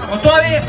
Готові?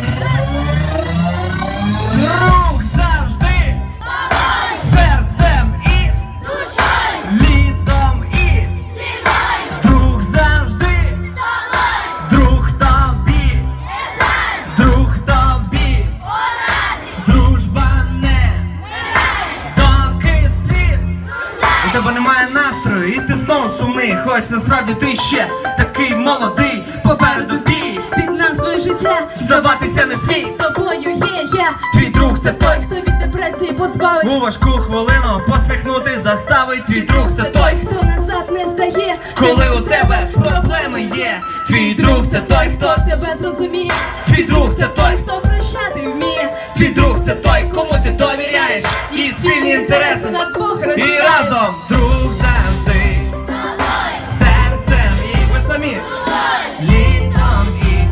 Друг завжди серцем і душою, літом і зимою. Друг завжди друг тобі, друг тобі, дружба не доки світ. У тебе немає настрою і ти знову сумний. Хоч насправді ти ще такий молодий. Попереду бій під назвою життя. Здаватися не смій. З тобою є я. Твій друг це той, хто від депресії позбавить. У важку хвилину посміхнути заставить. Твій друг це той, хто назад не здає. коли у тебе проблеми є. Твій друг це той, хто тебе зрозуміє. Твій друг це той, хто прощати вміє. Твій друг це той, кому ти довіряєш. І спільні інтереси на двох і розділяєш. разом. Друг завжди серцем і ви самі літом і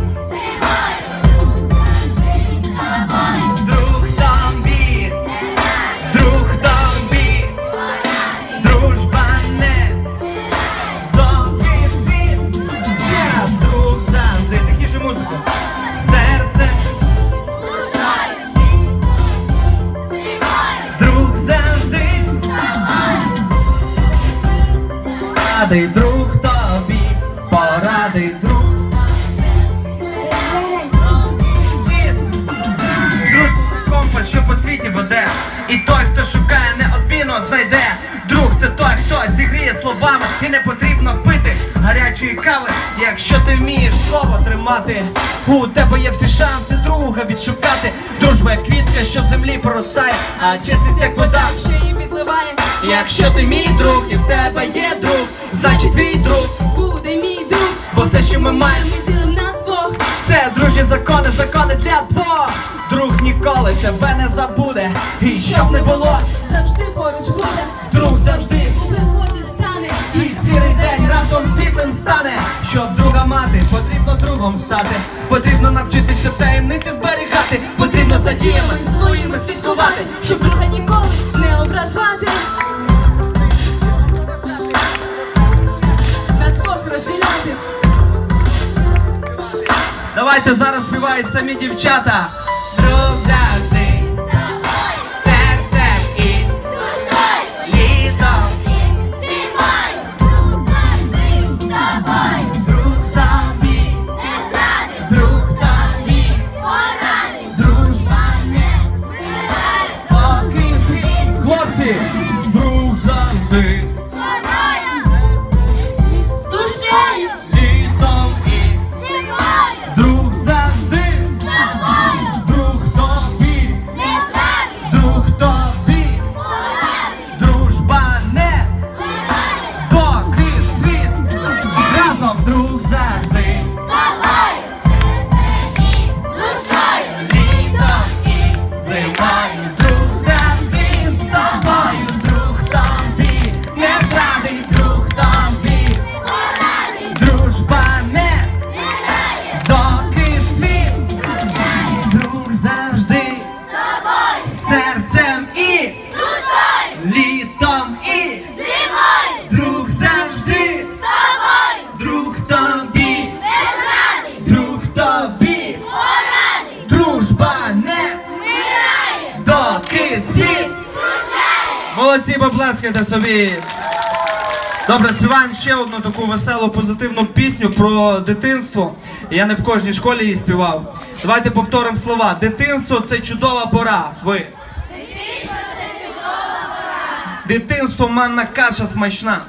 друг тобі, друг тобі, дружба не доки світ. Ще раз, друг завжди, тихіше музику. Серце, друг завжди, радий друг тобі, порадий друг. Друг – компас, що по світі веде. І той, хто шукає, неодмінно знайде. Друг – це той, хто зігріє словами. І не потрібно пити гарячої кави. Якщо ти вмієш слово тримати, у тебе є всі шанси друга відшукати. Дружба як квітка, що в землі поростає, а чесність як вода, що її підливає. Якщо ти мій друг і в тебе є друг, значить твій друг буде мій друг. бо все, що ми маємо, ми ділим на двох. це дружні закони, закони для двох. Друг ніколи тебе не забуде. І щоб не було, завжди поруч буде. друг завжди у пригоді стане. і сірий день раптом світлим стане. Щоб друга мати, потрібно другом стати. Потрібно навчитися таємниці зберігати. Потрібно за діями своїми слідкувати, щоб друга ніколи не ображати. На двох розділяти. Давайте зараз співають самі дівчата. Друг завжди серцем і душою, літом і зимою. Друг завжди з тобою, друг тобі не зрадить, друг тобі порадить, дружба не змирає, поки світ. Хлопці, друг завжди Душею, літом і зимою. друг завжди, друг тобі, Не зрадить, друг тобі, порадить, дружба не доки світ. Разом друг завжди, тобою, серцем і душою, літом і зимою. Друг завжди з тобою, друг тобі не зрадить, друг тобі порадить, дружба не грає, доки світ. Друг завжди тобою, серцем і душою, літом і зимою, друг завжди, тобою, друг тобі, не зрадить, друг тобі, порадить, дружба не грає, доки світ. дружає. Молодці, поплескайте собі. Добре, співаємо ще одну таку веселу, позитивну пісню про дитинство. Я не в кожній школі її співав. Давайте повторимо слова. Дитинство – це чудова пора. Ви. Дитинство – манна каша смачна.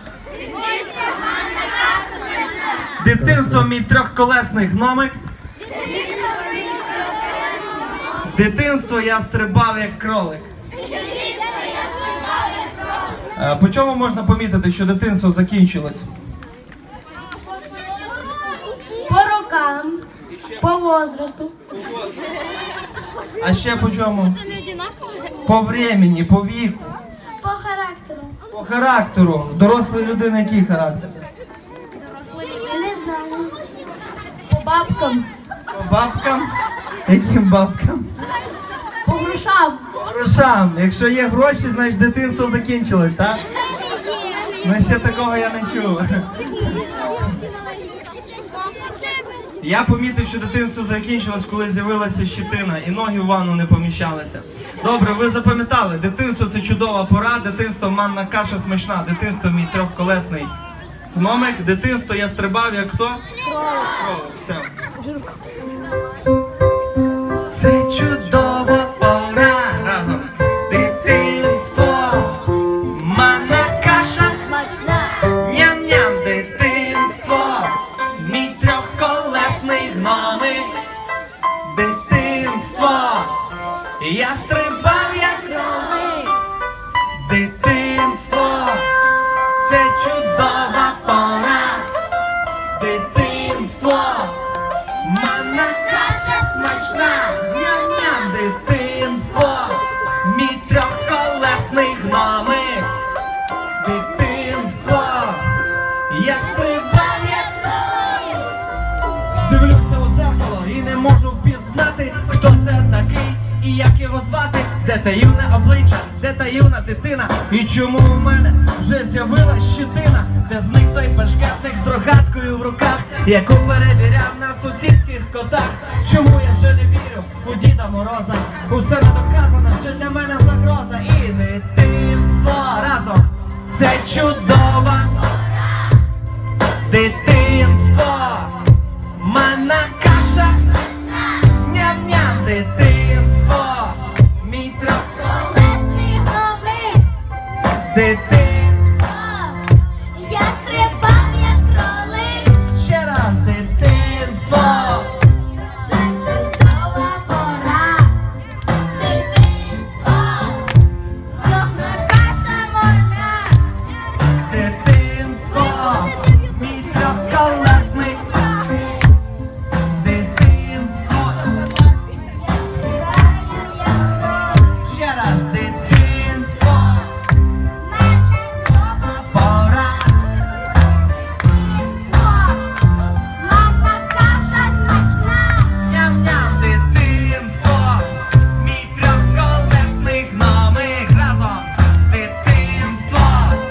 Дитинство – мій трьохколесний гномик. Дитинство – я стрибав як кролик. По чому можна помітити, що дитинство закінчилось? По рокам, по возрасту. А ще по чому? По времени, по віку, По характеру. по характеру. Дорослої людини який характер? Не знаю. По бабкам. По бабкам? Яким бабкам? По грошам. По грошам. Якщо є гроші, значить дитинство закінчилось, так? Ну ще такого я не чув. Я помітив, що дитинство закінчилось, коли з'явилася щетина, і ноги в ванну не поміщалися. Добре, ви запам'ятали, дитинство – це чудова пора, дитинство – манна каша смачна, дитинство – мій трьохколесний гномик, дитинство я стрибав, як хто? Кролик. Все. Це чудова пора, разом. Дитинство, манна каша смачна, ням-ням, дитинство, мій трьохколесний гномик. Дитинство, я стрибав, як кролик. Дитинство, це чудова пора. Дитинство, манна каша смачна, ням-ням, дитинство, мій трьохколесний гномик. Дитинство, я стрибав, як кролик. Дивлюся у зеркало і не можу впізнати, хто це такий і як його звати. Де таємне обличчя, де таємна дитина, і чому у мене вже з'явилась щетина? Де зник той бешкетник з рогаткою в руках, яку перевіряв на сусідських котах? Чому я вже не вірю у Діда Мороза? Усе не доказано, що для мене загроза. І дитинство разом, це чудова пора. Дитинство, манна каша, ням-ням, дитинство, мій трьохколесний гномик. Дитинство, Я стрибав, як кролик. ще раз, дитинство, Це чудова пора. Дитинство, сохна каша можна. дитинство, мій трьохколесний. Дитинство, ще раз, дитинство, пора. Манна каша смачна. Ням-ням, дитинство, мій трьохколесний гномик. Разом, дитинство,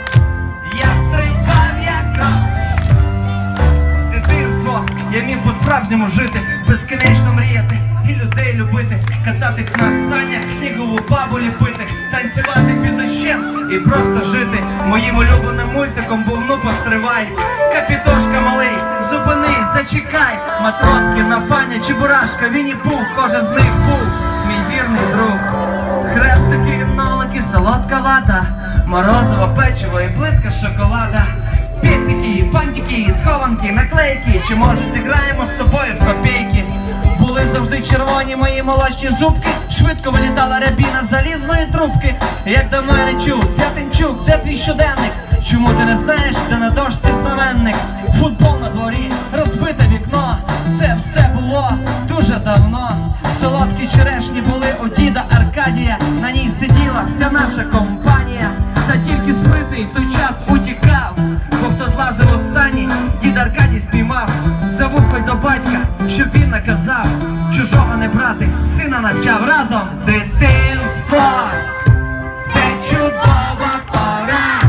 я стрибав, як кролик. Дитинство, я міг по-справжньому жити, безкінечно мріяти і людей любити, кататись на санях, снігову бабу ліпити, танцювати під дощем і просто жити. Моїм улюбленим мультиком був «Ну постривай». Капітошка малий, зупинись, зачекай. Матроски, Нафаня, Чебурашка, Вінні-Пух, кожен з них був мій вірний друг. Хрестики, нолики, солодка вата, морозиво, печиво і плитка шоколада. Пістики, фантики, схованки, наклейки, чи може зіграємо з тобою в копійки? Були завжди червоні мої молочні зубки, швидко вилітала рябіна з залізної трубки. Як давно я не чув, Святинчук, де твій щоденник? Чому ти не знаєш, де на дошці знаменник? Футбол на дворі, розбите вікно, це все було дуже давно. Солодкі черешні були у діда Аркадія, на ній сиділа вся наша компанія. Та тільки спритий в той час утікав, бо хто злазив останній, дід Аркадій спіймав. За вухо до батька, щоб він наказав чужого не брати, сина навчав. Разом, дитинство, це чудова пора.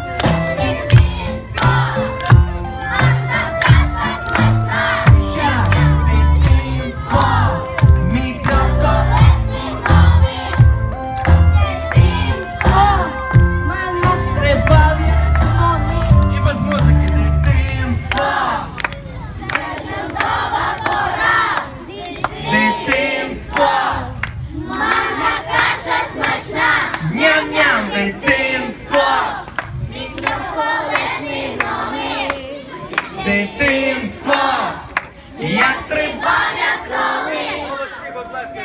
Дитинство, манна каша смачна. Ще раз, дитинство, мій трьохколесний Колесний гномик. Дитинство, манна стрибав, гномик. і без музики. Дитинство, Це чудова пора. дитинство, Манна каша смачна. ням-ням, дитинство, Мій трьохколесний гномик. дитинство, я стрибав, як кролик. Молодці, будь ласка.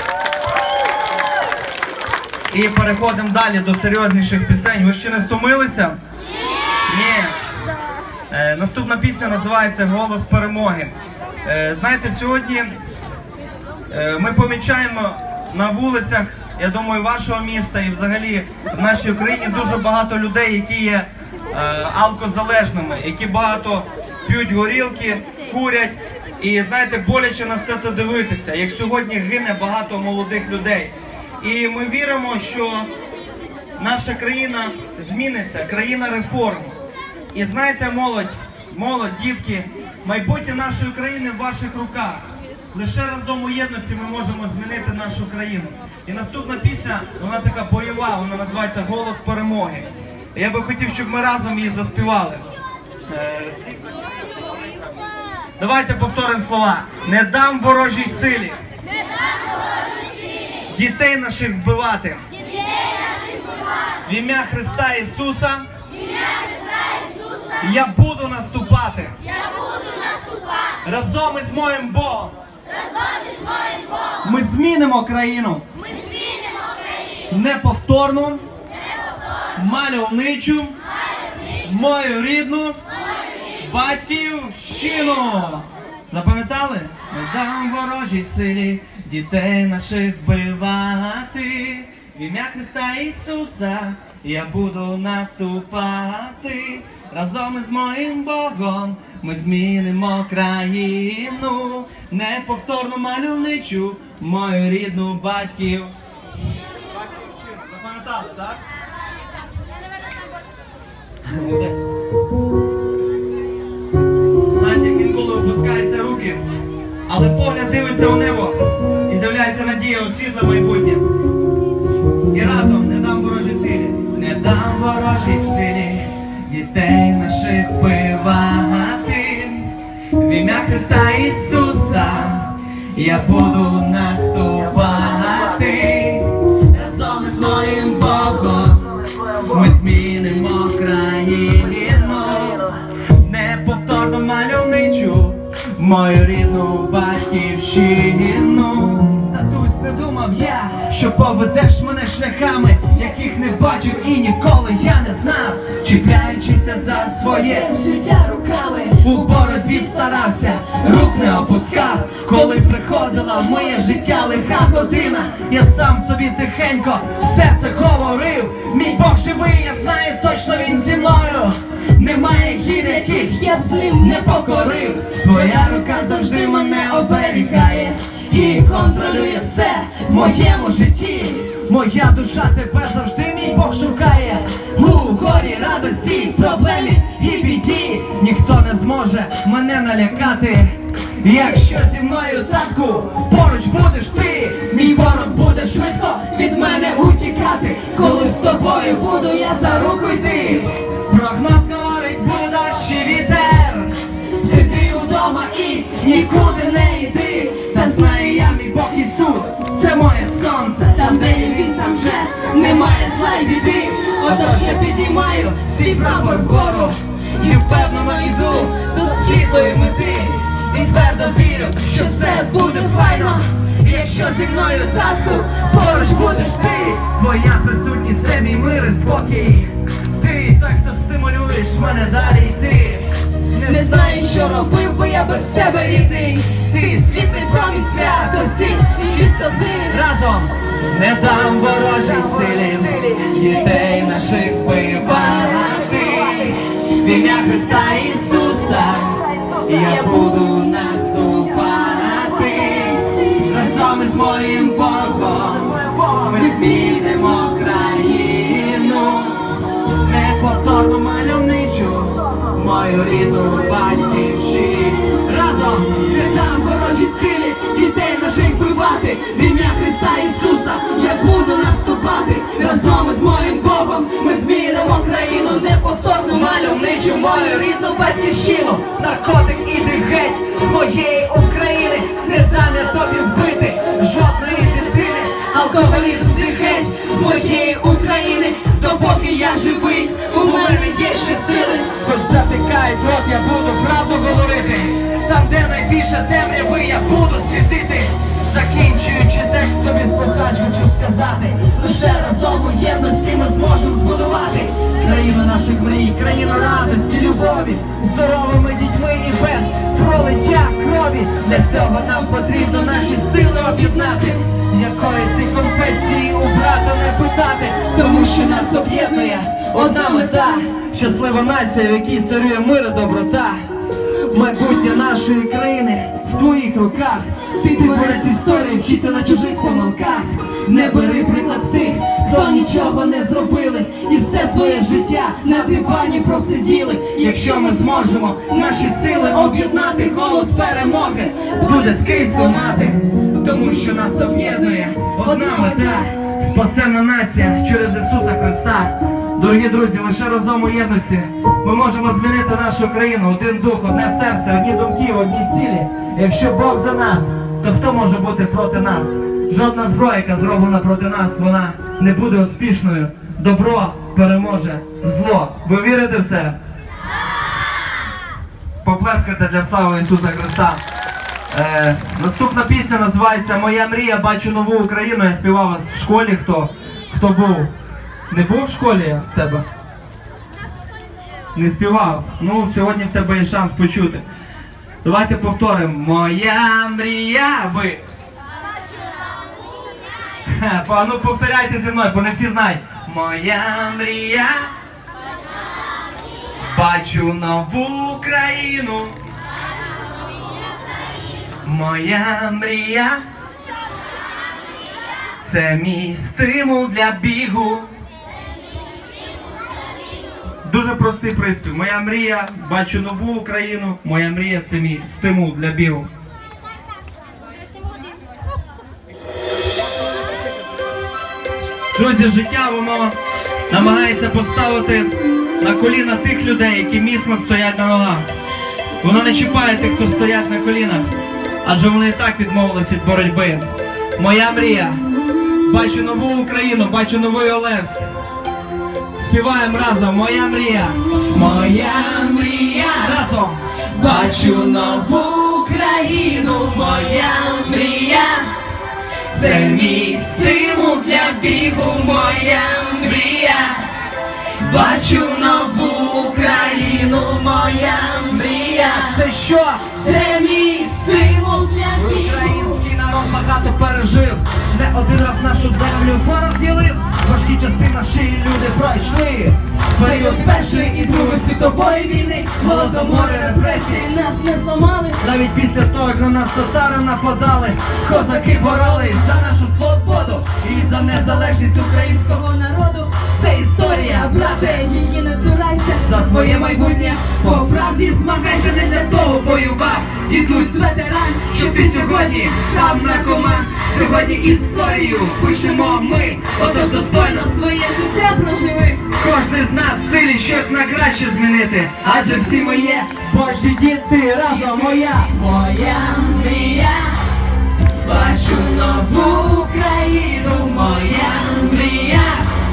І переходимо далі до серйозніших пісень. Ви ще не стомилися? Ні. Наступна пісня називається «Голос перемоги». Знаєте, сьогодні ми помічаємо на вулицях, я думаю, вашого міста і взагалі в нашій Україні дуже багато людей, які є алкозалежними, які багато п'ють горілки, курять. І знаєте, боляче на все це дивитися, як сьогодні гине багато молодих людей. І ми віримо, що наша країна зміниться, країна реформ. І знаєте, молодь, дітки, Майбутнє нашої країни в ваших руках. Лише разом у єдності ми можемо змінити нашу країну. І наступна пісня, вона така бойова, вона називається «Голос перемоги». Я би хотів, щоб ми разом її заспівали. Давайте повторимо слова. Не дам ворожій силі дітей наших вбивати. В ім'я Христа Ісуса я буду наступати. Разом із моїм Богом ми змінимо країну. Неповторну, мальовничу, мою рідну батьківщину. Запам'ятали? Не дам ворожій силі дітей наших вбивати. В ім'я Христа Ісуса я буду наступати. Разом із моїм Богом ми змінимо країну. Неповторну, мальовничу, мою рідну батьківщину. Запам'ятали, так? Знаєте, як інколи опускаються руки, але погляд дивиться у небо і з'являється надія у світле майбутнє. І разом не дам ворожій силі, не дам ворожій силі дітей наших вбивати. В ім'я Христа Ісуса я буду наступати. Разом із моїм Богом ми змінимо країну. Неповторно мальовничу, мою рідну батьківщину. Татусь, не думав я, що поведеш мене шляхами, яких не бачив і ніколи я не знав. Чіпляючися за своє життя руками, у боротьбі старався, рук не опускав. Коли приходила в моє життя лиха година, я сам собі тихенько все це говорив. Мій Бог живий, я знаю точно, він зі мною. Немає гір, яких я б з ним не покорив. Твоя рука завжди мене оберігає і контролює все в моєму житті. Моя душа тебе завжди, мій Бог, шукає. У горі, радості, проблемі і біді ніхто не зможе мене налякати. Якщо зі мною, татку, поруч будеш ти, мій ворог буде швидко від мене утікати. Коли з тобою буду я за руку йти. Прогноз говорить, буде ще вітер. Сиди удома і нікуди не йди. Та знаю я, мій Бог Ісус, це моє сонце. Там, де є він, там вже немає зла й біди. Отож я підіймаю свій прапор вгору і впевнено йду до світлої мети. І твердо вірю, що все буде файно. Якщо зі мною, татку, поруч будеш ти. Твоя присутність, це мій мир і спокій. Ти той, хто стимулюєш мене далі йти. Не знаю, що робив би я без тебе, рідний. Ти світлий промінь святості і чистоти. Разом не дам ворожій силі дітей наших вбивати. В ім'я Христа Ісуса я буду наступати. Разом із моїм Богом ми змінимо країну. Неповторну мальовничу, мою рідну батьківщину. Разом не дам ворожій силі дітей наших вбивати. В ім'я Христа Ісуса я буду наступати. Разом із моїм Богом ми змінимо країну. Неповторну мальовничу, мою рідну батьківщину. Наркотик, іди геть з моєї України. Не дам я тобі вбити жодної дитини. Алкоголізм, ти геть з моєї України. Допоки я живий, у мене є ще сили. Хоч затикають рот, я буду правду говорити. Там, де найбільше темряви, я буду світити. Закінчуючи текст, тобі слухач хочу сказати. Лише разом у єдності ми зможемо збудувати країну наших мрій, країну радості, любові, здоровими дітьми і без пролиття крові. Для цього нам потрібно наші сили об'єднати. Якої ти конфесії у брата не питати, тому що нас об'єднує одна мета. Щаслива нація, в якій царює мир і доброта. Майбутнє нашої країни в твоїх руках. Ти творець історії, вчися на чужих помилках. Не бери приклад з тих, хто нічого не зробили, і все своє життя на дивані просиділи. Якщо ми зможемо наші сили об'єднати, голос перемоги буде скрізь лунати, тому що нас об'єднує одна мета – спасена нація через Ісуса Христа. Дорогі друзі, лише разом у єдності ми можемо змінити нашу країну. Один дух, одне серце, одні думки, одні цілі. Якщо Бог за нас, то хто може бути проти нас? Жодна зброя, яка зроблена проти нас, вона не буде успішною. Добро переможе зло. Ви вірите в це? Поплескайте для слави Ісуса Христа. Наступна пісня називається «Моя мрія, бачу нову Україну». Я співав вас в школі, хто був. Не був в школі в тебе? Не співав? Ну, сьогодні в тебе є шанс почути. Давайте повторимо. Моя мрія, ви. А ну повторяйте зі мною, бо не всі знають. Моя мрія, бачу нову Україну. Моя мрія, це мій стимул для бігу. Дуже простий приспів. Моя мрія, бачу нову Україну. Моя мрія – це мій стимул для бігу. Друзі, життя, воно намагається поставити на коліна тих людей, які міцно стоять на ногах. Воно не чіпає тих, хто стоять на колінах, адже вони і так відмовились від боротьби. Моя мрія, бачу нову Україну, бачу новий Олевськ. Співаємо разом. Моя мрія. Моя мрія. Разом. Бачу нову Україну. Моя мрія. Це мій стимул для бігу. Моя мрія. Бачу нову Україну. Моя мрія. Це що? Це мій стимул для бігу. Український народ багато пережив. Не один раз нашу землю ворог ділив. Важкі часи наші люди пройшли. Період Першої і Другої світової війни, голодомори, репресії нас не зламали. Навіть після того, як на нас татари нападали, козаки боролись за нашу свободу і за незалежність українського народу. Це історія, брате, її не цурайся. За своє майбутнє по правді змагайся, не для того воював дідусь ветеран, що ти сьогодні став на команд. Сьогодні історію пишемо ми, отож достойно своє життя проживи. Кожен з нас в силі щось на краще змінити, адже всі ми є Божі діти. Разом моя мрія, бачу нову Україну. Моя мрія,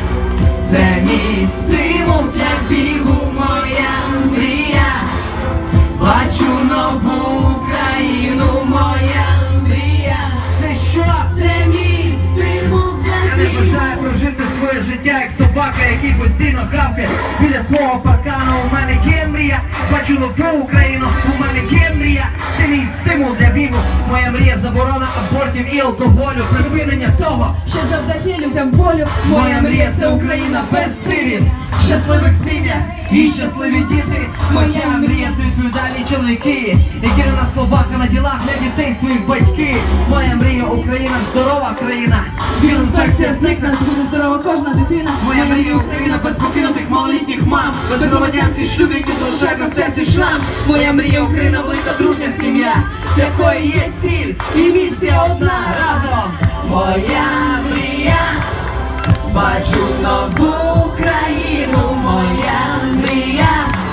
це мій стимул для бігу. Моя мрія, бачу нову Україну. Моя мрія, це що? Це мій стимул для бігу. Я не бажаю прожити своє життя як собака, який постійно гавкає біля свого паркану. У мене є мрія, бачу нову Україну. У мене є мрія, це мій стимул для бігу. Моя мрія, заборона абортів і алкоголю, припинення того, що завдає людям болю. Моя мрія, це Україна без сирів, щасливих сім'ях і щасливі діти. Моя мрія, це відповідальні чоловіки, які не на словах, а на ділах для дітей своїх батьків. Моя мрія, Україна, здорова країна. Інфекція зникне, буде здорова кожна дитина. Моя мрія, Україна, без покинутих малолітніх мам, без громадянських шлюбів, які залишають на серці шрам. Моя мрія, Україна, велика дружня сім'я, якої є ціль і місія одна. Разом. Моя мрія, бачу нову Україну. Моя мрія,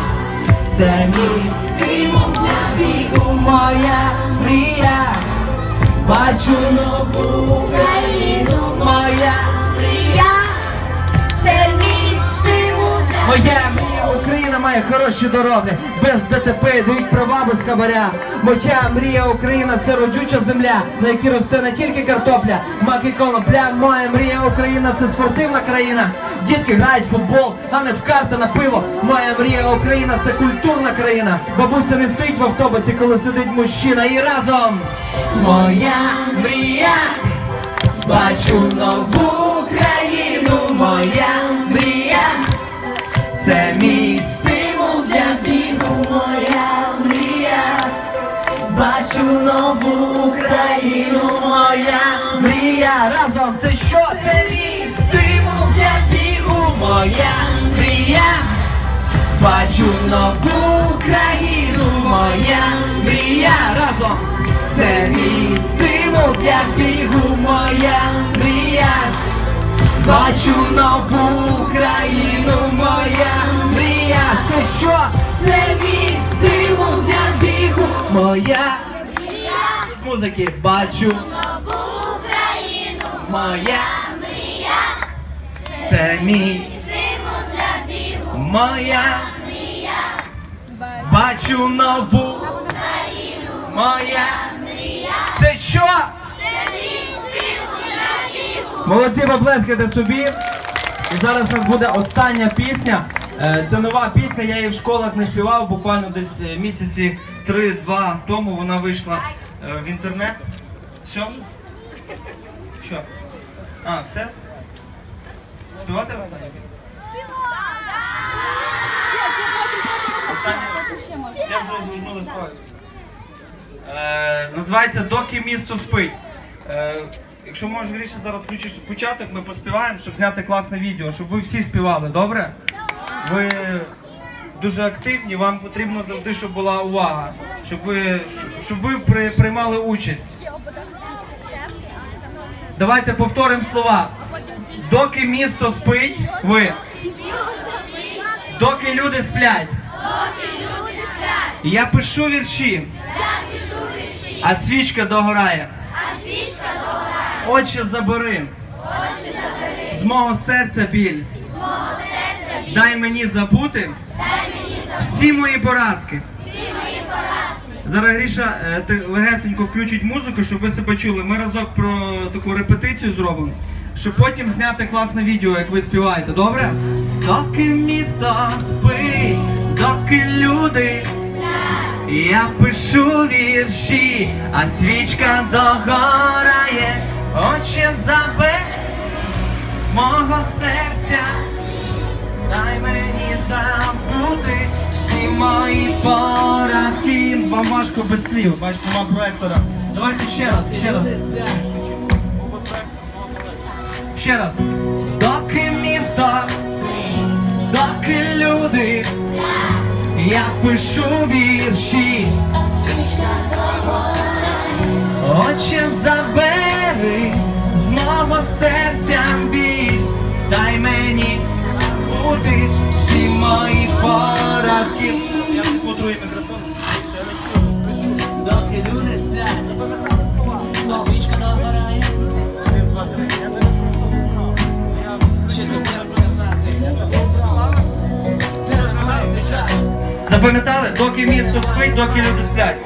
це мій стимул для бігу. Моя мрія, бачу нову Україну. Моя Мрія, це мій стимул для Моя мрія, Україна має хороші дороги, без ДТП, дають права без хабаря. Моя мрія, Україна, це родюча земля, на якій росте не тільки картопля, мак і конопля. Моя мрія, Україна, це спортивна країна. Дітки грають в футбол, а не в карти на пиво. Моя мрія, Україна, це культурна країна. Бабуся не стоїть в автобусі, коли сидить мужчина. І разом. Моя мрія, бачу нову Україну. Моя мрія, це мій стимул для бігу. Моя мрія, бачу нову Україну. Моя мрія, разом це що? Це мій стимул моя мрія. Бачу нову країну, моя мрія. Разом! Це мій стимул для бігу, моя мрія. Бачу нову країну, моя мрія. Це що? Це мій стимул для бігу, моя мрія. З музики. Бачу Нову Україну, моя мрія, це мій стимул для бігу, моя мрія, бачу нову Україну, моя мрія, це що? це мій стимул для бігу. Молодці, поплескайте собі. І зараз у нас буде остання пісня. Це нова пісня, я її в школах не співав, буквально десь місяці 3-2 тому вона вийшла в інтернет. Все вже? Що? А, все? Співати останню пісню? Останню? Я вже звернули паузу. Називається «Доки місто спить». Якщо можеш, Гріша, зараз включиш початок, ми поспіваємо, щоб зняти класне відео, щоб ви всі співали, добре? Ви дуже активні, вам потрібно завжди, щоб була увага, щоб ви приймали участь. Давайте повторимо слова. Доки місто спить, ви. Доки люди сплять. Я пишу вірші, а свічка догорає. Отче, забери з мого серця біль. Дай мені забути всі мої поразки. Зараз, Гріша, ти легесенько включить музику, щоб ви себе чули. Ми разок про таку репетицію зробимо, щоб потім зняти класне відео, як ви співаєте, добре? Доки місто спить, доки люди, я пишу вірші, а свічка догорає. Отче, забери з мого серця, дай мені забути всі мої поразки. Бумажку без слів, бачите, нема проектора. Давайте ще раз, ще раз. Ще раз. Доки місто, доки люди, я пишу вірші, Отче, забери з мого серця біль, дай мені бути всі мої поразки. Я візьму другий мікрофон. Доки люди сплять, а свічка догорає. Запам'ятали? Доки місто спить, доки люди сплять.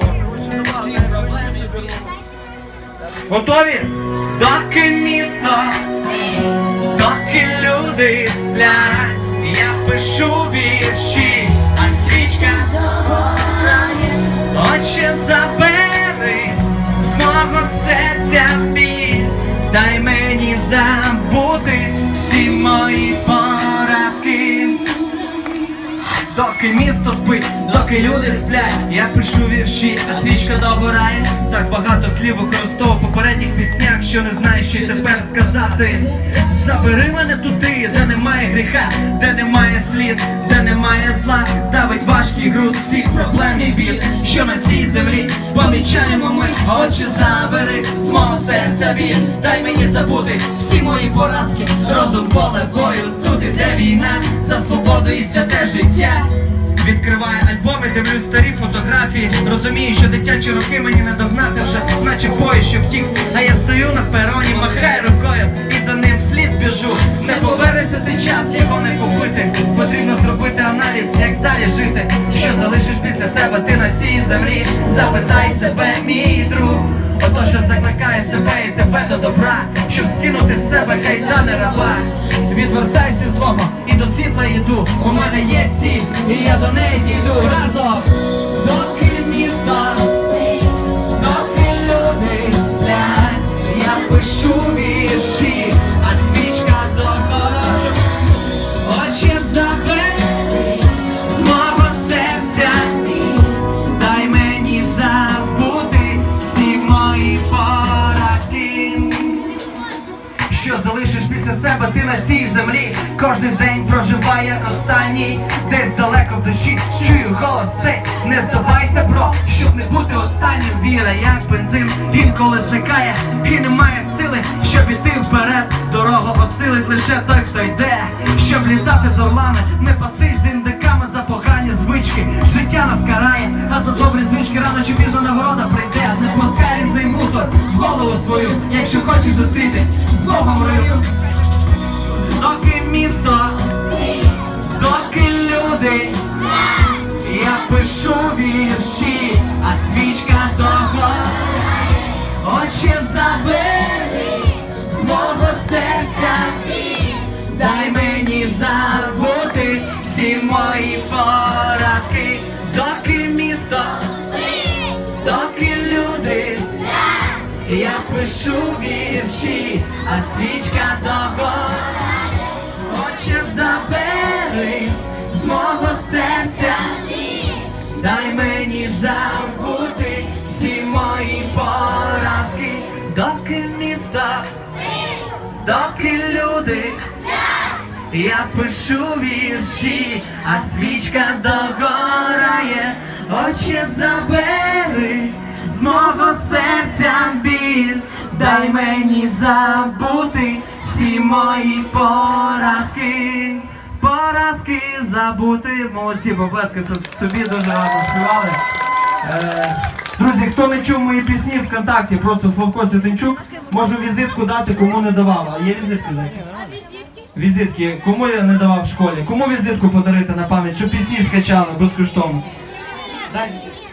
Готові? Доки місто, доки люди сплять, я пишу вірші, а свічка догорає. Отче, забери з мого серця біль, дай мені забути всі мої поразки. Доки місто спить, доки люди сплять, я пишу вірші, а свічка догорає. Так багато слів використовував в попередніх піснях, що не знаю, що й тепер сказати. Забери мене туди, де немає гріха, де немає сліз, де немає зла. Давить важкий груз всіх проблем і біль, що на цій землі помічаємо ми. Отче, забери з мого серця біль, дай мені забути всі мої поразки. Розум, поле бою, тут іде війна за свободу і святе життя. Відкриваю альбоми, дивлюсь старі фотографії, розумію, що дитячі роки мені не догнати вже, наче поїзд, що втік. А я стою на пероні, махаю рукою і за ним вслід біжу. Не повернеться цей час, його не купити. Потрібно зробити аналіз, як далі жити. Що залишиш після себе ти на цій землі? Запитай себе, мій друг. Отож, що закликає себе і тебе до добра, щоб скинути з себе кайдани раба. Відвертайся злого і до світла йду. У мене є ціль, і я до неї дійду разом. Доки місто спить, доки люди сплять, я пишу вірші, а свічка догорає. Отче, забери з мого серця, дай мені забути всі мої поразки. Що залишиш після себе ти на цій землі? Кожний день проживаю як останній, десь далеко в душі чую голос цей. Не здавайся, бро, щоб не бути останнім. Віра, як бензин, інколи зникає і немає сили, щоб іти вперед. Дорогу осилить лише той, хто йде. Щоб літати з орлами, не паси з індиками за погані звички. Життя нас карає, а за добрі звички рано чи пізно нагорода прийде. Не пускай різний мусор в голову свою, якщо хочеш зустрітись з Богом в раю. Доки місто, доки люди, я пишу вірші, а свічка догорає. Отче, забери з мого серця, дай мені забути всі мої поразки. Доки місто, доки люди, я пишу вірші, а свічка догорає. Отче, забери з мого серця, дай мені забути всі мої поразки. Доки місто, доки люди, я пишу вірші, а свічка догорає. Отче, забери з мого серця біль, дай мені забути всі мої поразки. Поразки забути. Молодці, поплески собі, дуже гарно співали. Друзі, хто не чув мої пісні ВКонтакті, просто Славко Ситинчук, можу візитку дати, кому не давав. А є візитки? Візитки. Кому я не давав в школі? Кому візитку подарити на пам'ять, щоб пісні скачали безкоштовно? Дай.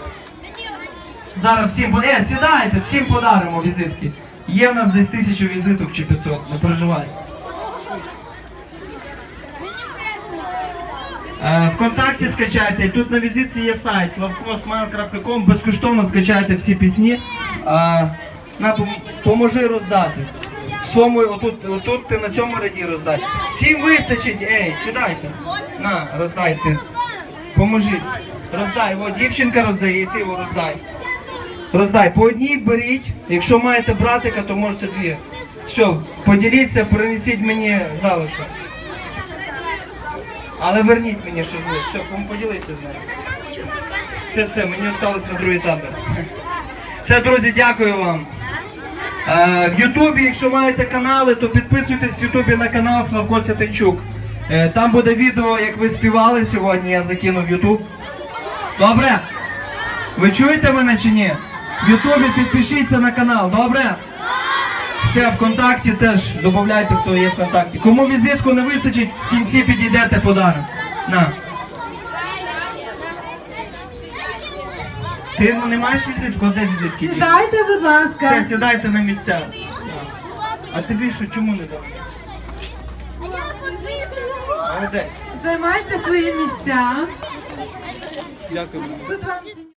Зараз всім сідайте, всім подаримо візитки. Є в нас десь 1000 візиток чи 500, не переживай. ВКонтакті скачайте, тут на візитці є сайт slavkosmile.com, безкоштовно скачайте всі пісні. Поможи роздати. Отут ти на цьому ряді роздай. Всім вистачить, сідайте. На, роздайте. Поможіть. Роздай, от дівчинка роздає, і ти його роздай. Роздай, по одній беріть, якщо маєте братика, то можете дві. Все, поділіться, принесіть мені залишок. Але верніть мені ще зло. Все, поділися з нею. Все, мені осталось на другий табір. Все, друзі, дякую вам. В Ютубі, якщо маєте канали, то підписуйтесь в Ютубі на канал Славко Ситинчук. Там буде відео, як ви співали сьогодні, я закинув в Ютуб. Добре? Ви чуєте мене чи ні? В Ютубі підпишіться на канал, добре? Все, ВКонтакті теж додавайте, хто є ВКонтакті. Кому візитку не вистачить, в кінці підійдете подарок. На. Ти не маєш візитку? А де візитки? Сідайте, будь ласка. Все, сідайте на місця. А тобі що, чому не дав? Молодець. Займайте свої місця. Дякую. Тут вам